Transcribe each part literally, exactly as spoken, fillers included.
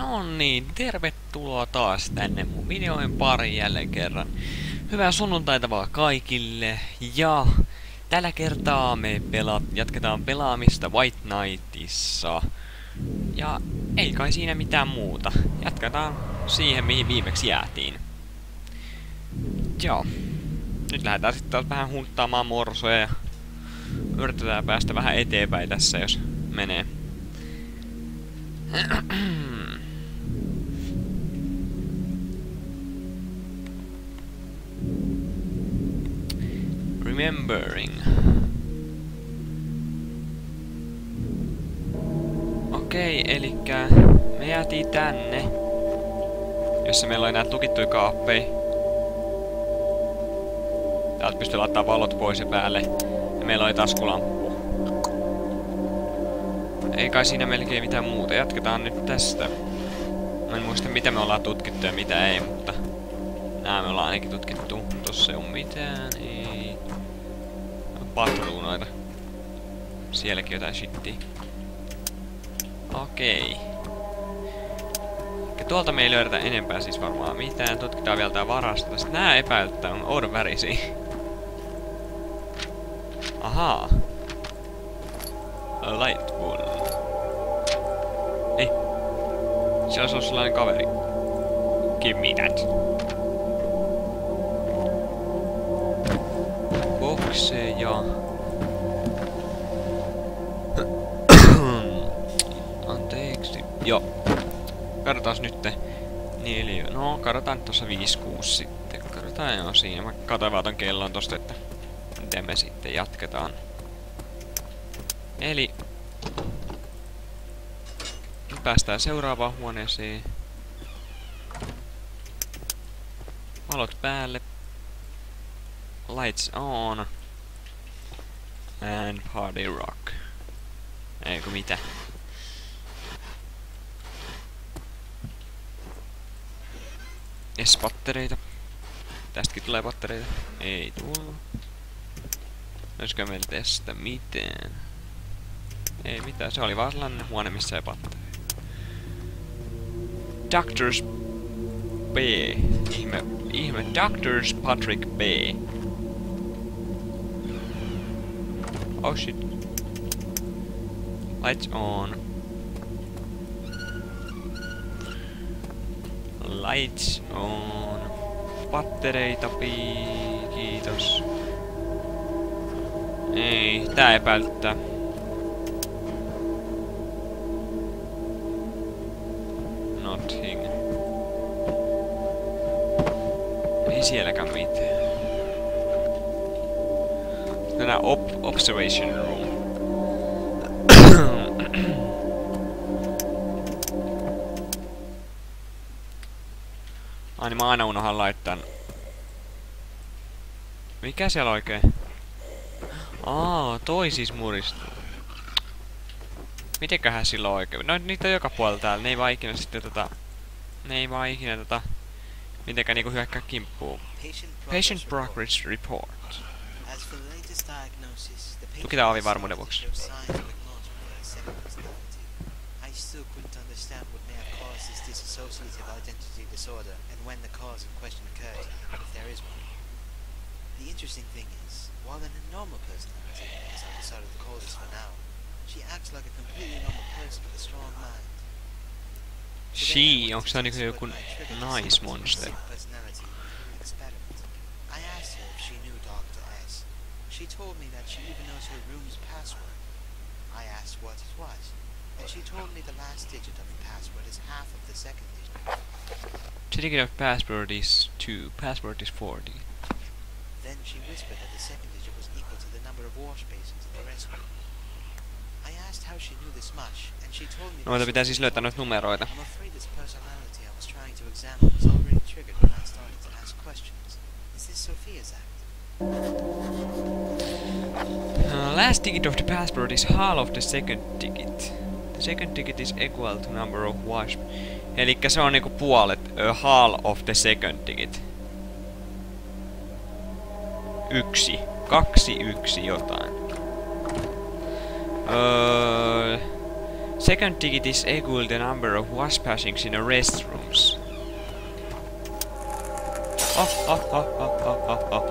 No niin, tervetuloa taas tänne mun videoin pariin jälleen kerran. Hyvää sunnuntaita vaan kaikille. Ja tällä kertaa me pela jatketaan pelaamista White Knightissa. Ja ei kai siinä mitään muuta. Jatketaan siihen, mihin viimeksi jäätiin. Joo. Nyt lähdetään sitten taas vähän hunttaamaan morsoja ja yritetään päästä vähän eteenpäin tässä, jos menee. Remembering. Okei, elikkä me jäätiin tänne, jossa meillä oli näitä tukittuja kaappeja. Täältä pystyy laittamaan valot pois ja päälle. Ja meillä oli taskulamppu. Ei kai siinä melkein mitään muuta. Jatketaan nyt tästä. Mä en muista mitä me ollaan tutkittu ja mitä ei, mutta nää me ollaan ainakin tutkittu. Tossa ei oo mitään, ei. Patruunoita. Sielläkin jotain shittiä. Okei. Ja tuolta me ei löydetä enempää siis varmaan mitään. Tutkitaan vielä tää varasto. Tästä nää epäilyttää on oudon värisiä. Ahaa. A light bulb. Ei. Siellä olisi ollut sellainen kaveri. Give me that. Bokseja. Anteeksi. Joo. Katsotaan nytte. Neljä. No, katsotaan nyt tossa viisi kuusi sitten. Katsotaan joo siinä. Mä katsoin vaan ton kellon tosta, että miten me sitten jatketaan. Eli nyt päästään seuraavaan huoneeseen. Valot päälle. Lights on. And party rock. Eikö mitä? S-pattereita. Tästäkin tulee pattereita. Ei tullut. Olisiko meillä tästä mitään? Ei mitään, se oli vaan sellainen huone, missä ei pattereita. Doctors B. Ihme, ihme. Doctors Patrick B. Oh shit. Lights on. Lights on. Pattereita pii. Kiitos. Ei, tää epäilyttää. Nothing. Ei sielläkään mitään. Tänään op observation room. Ai niin mä aina unohan laittaa. Mikä siellä oikein? Aa, toi siis muristuu. Mitenköhän sillä on oikein? No niitä on joka puolella täällä. Ne ei vaan ikinä sitten tota... Ne ei vaan ikinä tota... Mitenkään niinku hyökkää kimppuun. Patient progress report. Tukitaan ovi varmuuden vuoksi. The interesting thing is, while in a normal personality, as I decided to call this for now, she acts like a completely normal person with a strong mind. She, onko se niinku joku naismonster? I asked her if she knew Doctor S. She told me that she even knows her room's password. I asked what it was, and she told me the last digit of the password is half of the second digit. The digit of password is two, password is forty. Then she whispered that the second digit was equal to the number of wash basins in the restroom. I asked how she knew this much, and she told me. Noita pitää siis löytää noita numeroita. I'm afraid this personality I was trying to examine was already triggered when I started to ask questions. Is this Sophia's act? Uh, last digit of the password is half of the second digit. The second digit is equal to number of wash. Elikkä se on niinku puolet, a half of the second digit. Yksi. Kaksi, yksi, jotain. Öö, Second ticket is equal the number of wash passings in the restrooms. Oh, oh, oh, oh, oh, oh, oh.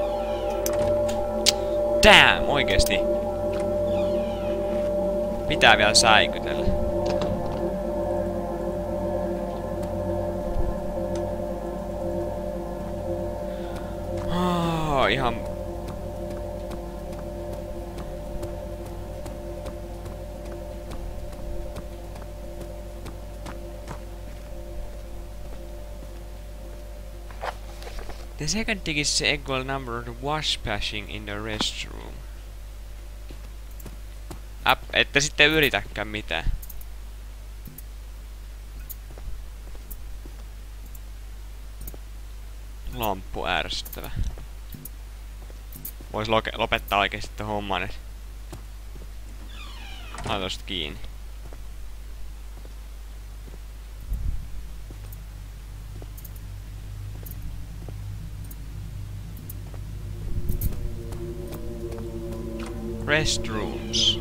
Damn, oikeesti. Pitää vielä säikytellä. Oh, ihan... The second ticket is the equal number of wash passing in the restroom. Äp, ette sitten yritäkään mitään. Lamppu ärsyttävä. Vois lopettaa oikeesti ton homman, et... Laita tosta kiinni. Restrooms.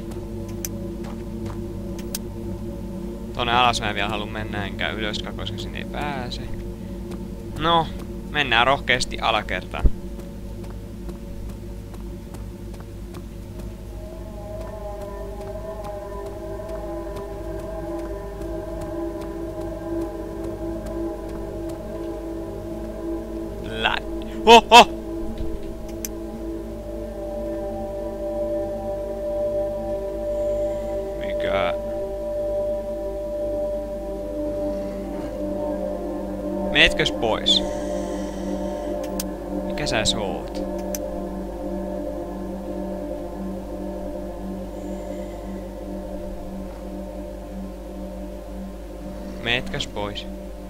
Tonne alas mä en vielä halua mennä enkä ylöskään, koska sinne ei pääse. No, mennään rohkeasti alakertaan. Lä... Oho! Mikä? Meetkös pois? Mikä sä oot? Meetkös pois?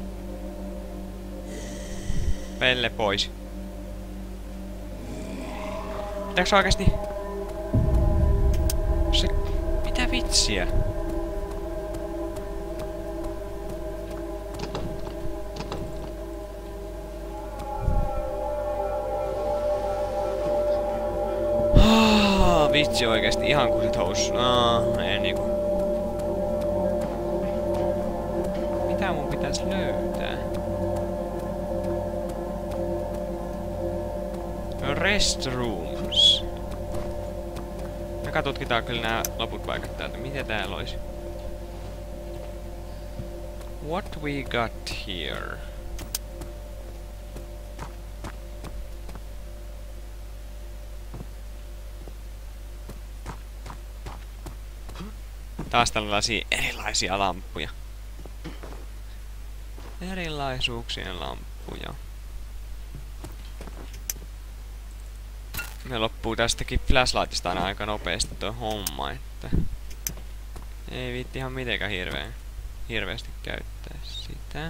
Pelle pois. Pitääks oikeesti? Se... Mitä vitsiä? Vitsi oikeesti ihan kusit housu. No, ei niinku. Mitä mun pitäis löytää? Restrooms. Me tutkitaan kyllä nää loput paikat täältä. Mitä täällä olisi? What we got here? Taas tällaisia erilaisia lamppuja. Erilaisuuksien lamppuja. Me loppuu tästäkin flashlightista aina aika nopeasti tuo homma, että... Ei viitti ihan mitenkään hirveen, hirveästi käyttää sitä.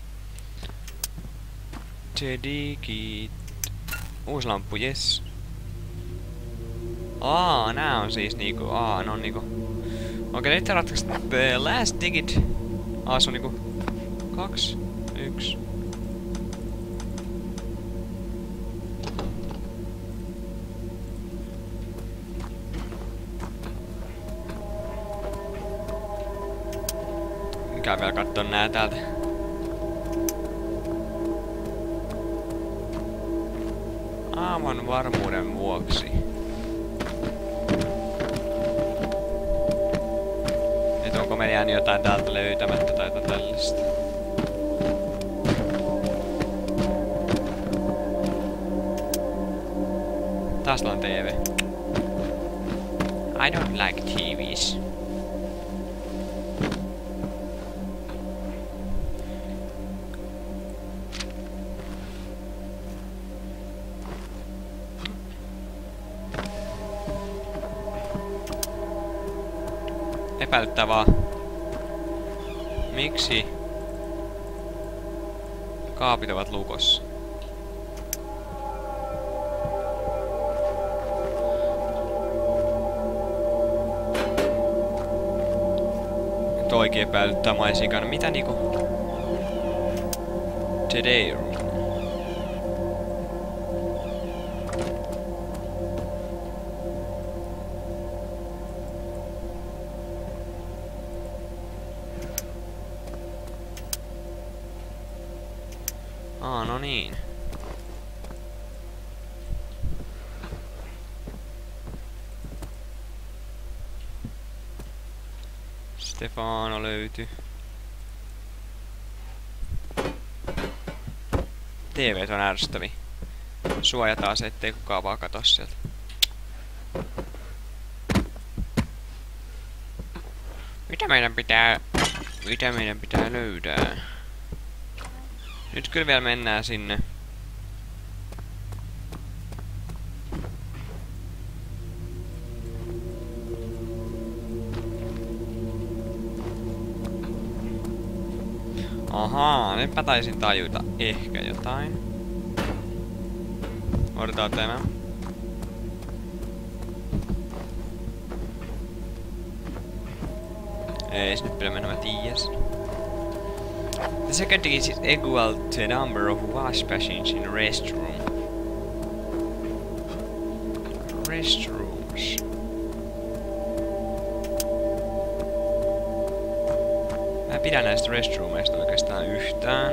Tedikit. Uusi lamppu, yes. Aa, nää on siis niinku, aa, ne on niinku... Okei, nyt ratkaisi the last digit. Aa, se on niinku... Kaks, yks. Käy vielä kattoo nää täältä. Aivan varmuuden vuoksi. Et onko meillä jäänyt jotain täältä löytämättä tai jotain tällaista? Taas on T V. I don't like T Vs. Epäilyttävää. Miksi kaapit ovat lukossa? Nyt oikein epäilyttää maisikana. Mitä niinku? Today room. Aa, no niin. Stefano löytyi. T V:t on ärsyttäviä. Suojataan se, ettei kukaan vaan katso sieltä. Mitä meidän pitää... Mitä meidän pitää löydää? Nyt kyllä vielä mennään sinne. Ahaa, nyt mä taisin tajuta ehkä jotain. Odotetaan tämä. Ei, nyt pitää mennä, mä tiiäs. The second is equal to the number of wash machines in a restroom. Restrooms. Mä en pidä näistä restroomeista oikeastaan yhtään.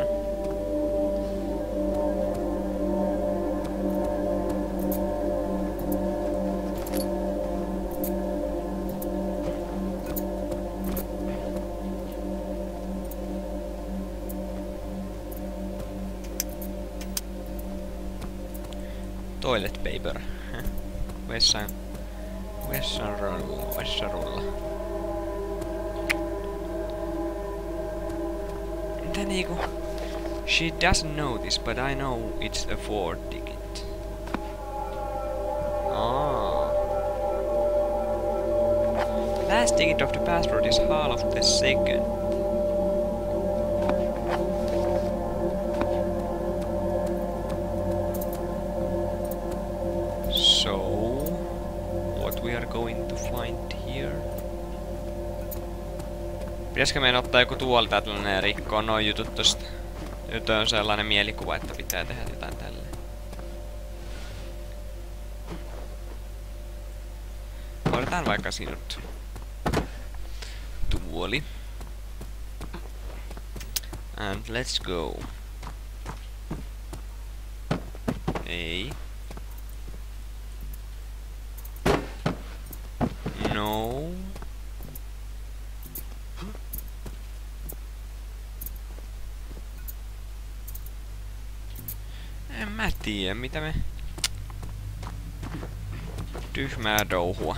Toilet paper. Vessan... Vessan rulla. Vessan rulla. Entä niinku... She doesn't know this, but I know it's a Ford ticket. Ah. Last ticket of the passport is half of the second. Going to find here. Pitäisikö meidän ottaa joku tuoli tällainen ja rikkoa noin jutut tosta? Nyt on sellainen mielikuva, että pitää tehdä jotain tälleen. Otetaan vaikka sinut. Tuoli. And let's go. Ei. No. En mä tiedä, mitä me... Tyhmää douhua.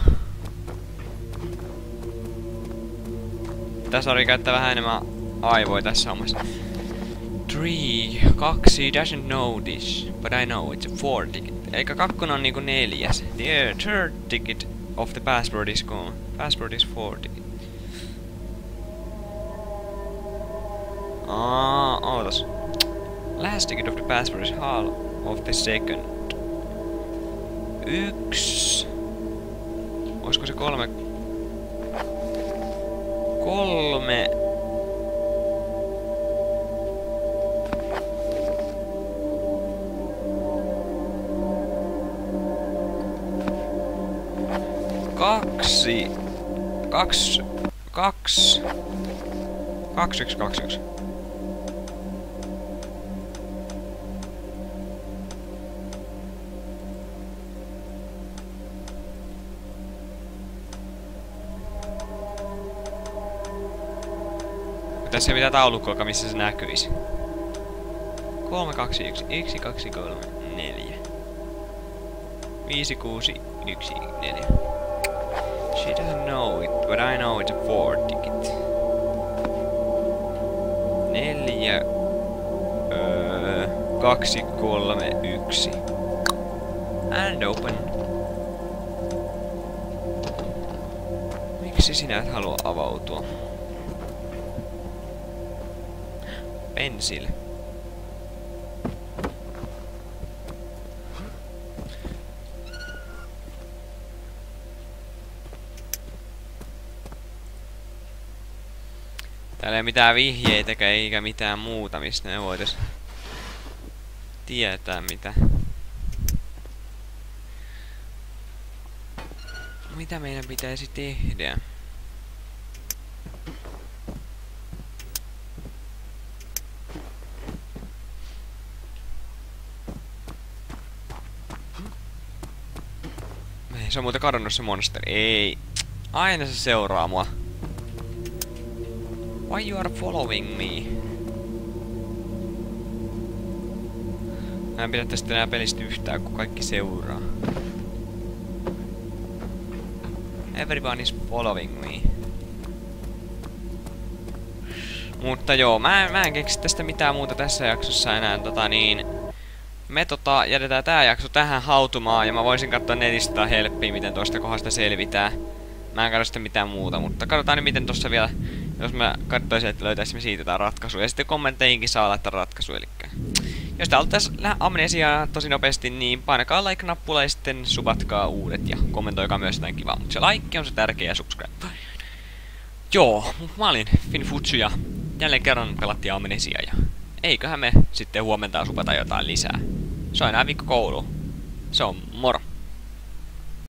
Tässä oli käyttää vähän enemmän aivoja tässä hommassa. Three, kaksi, doesn't know this, but I know it's a four ticket. Eikä kakkonen on niinku neljäs. The third ticket of the passport is gone. Passport is four ticket. Ah, ootas. Last ticket of the passport is half of the second. Yks. Oisko se kolme? Kolme. Kaksi. Kaks. Kaks. Kaksi, yksi, kaksi, yksi. Tässä ei mitään taulukkoa, missä se näkyisi. Kolme, kaksi, yksi, yksi, kaksi, kolme, neljä. Viisi, kuusi, yksi, neljä. She doesn't know it, but I know it's a Ford ticket. Neljä. Öö, kaksi, kolme, yksi. And open. Miksi sinä et halua avautua? Pencil. Täällä ei mitään vihjeitäkään eikä mitään muuta, mistä me voitais tietää mitä. Mitä meidän pitäisi tehdä? Se on muuten kadonnut se monsteri. Ei. Aina se seuraa mua. Why you are following me? Mä en pidä tästä enää pelistä yhtään, kun kaikki seuraa. Everyone is following me. Mutta joo, mä en, mä en keksi tästä mitään muuta tässä jaksossa enää. Tota niin... Me tota, jätetään tää jakso tähän hautumaan ja mä voisin katsoa netistä tai helppiä, miten tosta kohdasta selvitään. Mä en katso sitten mitään muuta, mutta katsotaan nyt miten tossa vielä, jos mä katsoisin, että löytäisimme siitä jotain ratkaisua. Ja sitten kommentteihinkin saa laittaa ratkaisu, elikkä... Jos te haluatte amnesiaa tosi nopeasti, niin painakaa like-nappula ja sitten subatkaa uudet ja kommentoikaa myös jotain kivaa. Mutta se like on se tärkeä ja subscribe. Joo, mä olin Finfutsu ja jälleen kerran pelattiin amnesiaa ja eiköhän me sitten huomenta supata jotain lisää. Se on enää viikko koulu. Se on moro.